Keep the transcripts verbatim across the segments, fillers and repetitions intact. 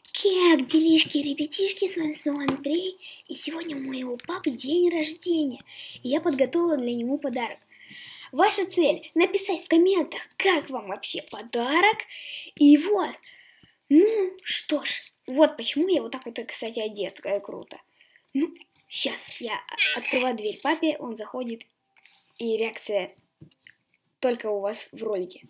Как делишки, ребятишки, с вами снова Андрей, и сегодня у моего папы день рождения, и я подготовила для него подарок. Ваша цель — написать в комментах, как вам вообще подарок, и вот, ну что ж, вот почему я вот так вот, кстати, одет, круто. Ну, сейчас я открываю дверь папе, он заходит, и реакция только у вас в ролике.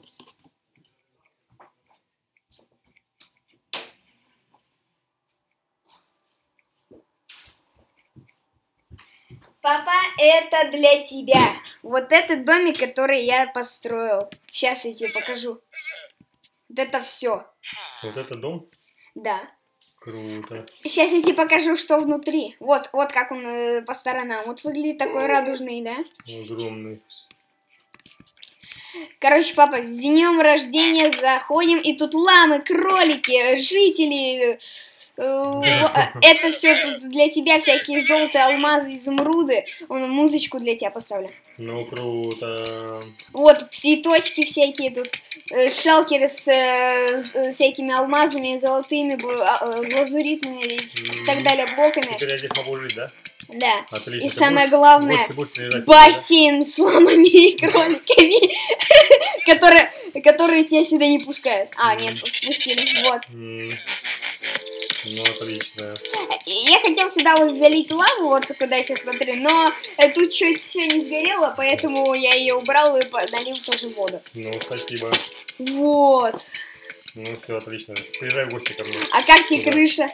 Папа, это для тебя. Вот этот домик, который я построил. Сейчас я тебе покажу. Вот это все. Вот это дом? Да. Круто. Сейчас я тебе покажу, что внутри. Вот, вот как он э, по сторонам. Вот выглядит такой радужный, да? Огромный. Короче, папа, с днем рождения заходим, и тут ламы, кролики, жители. Это все тут для тебя, всякие золотые, алмазы, изумруды. Он музычку для тебя поставлю. Ну, круто. Вот, цветочки всякие тут, шалкеры с, с всякими алмазами, золотыми, глазуритными и mm. так далее, блоками. Теперь я здесь могу жить, да? Да. Отлично. И ты самое будешь, главное, будешь бассейн с ламами и кроликами, которые, которые тебя сюда не пускают. А, нет, впустили, вот. Ну, отлично. Я хотел сюда вот залить лаву, вот куда я сейчас смотрю, но тут чуть все не сгорело, поэтому я ее убрал и налил тоже воду. Ну, спасибо. Вот. Ну, все, отлично. Приезжай в гости ко мне. А как тебе крыша?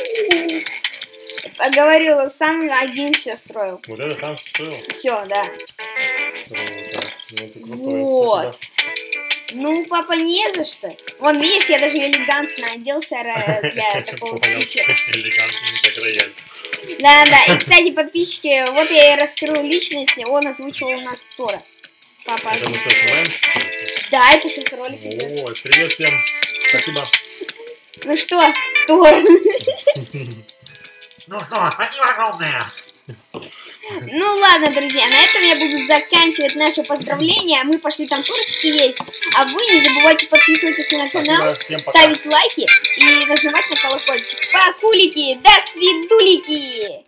Говорила, сам один все строил. Вот это сам строил? Все, да. Круто. Ну, ты крутой. Вот. Спасибо. Ну, папа, не за что. Вон, видишь, я даже элегантно оделся для такого случая. Элегантный, как рояль. Да-да, и, кстати, подписчики, вот я и раскрыл личность, он озвучивал у нас Тора. Папа. Это мы что, снимаем? Да, это сейчас ролик идет. Ой, привет всем. Спасибо. Ну что, Тор? Ну что, спасибо огромное. Ну ладно, друзья, на этом я буду заканчивать наше поздравление. Мы пошли там тортики есть. А вы не забывайте подписываться на канал, ставить лайки и нажимать на колокольчик. Покулики, до свидулики!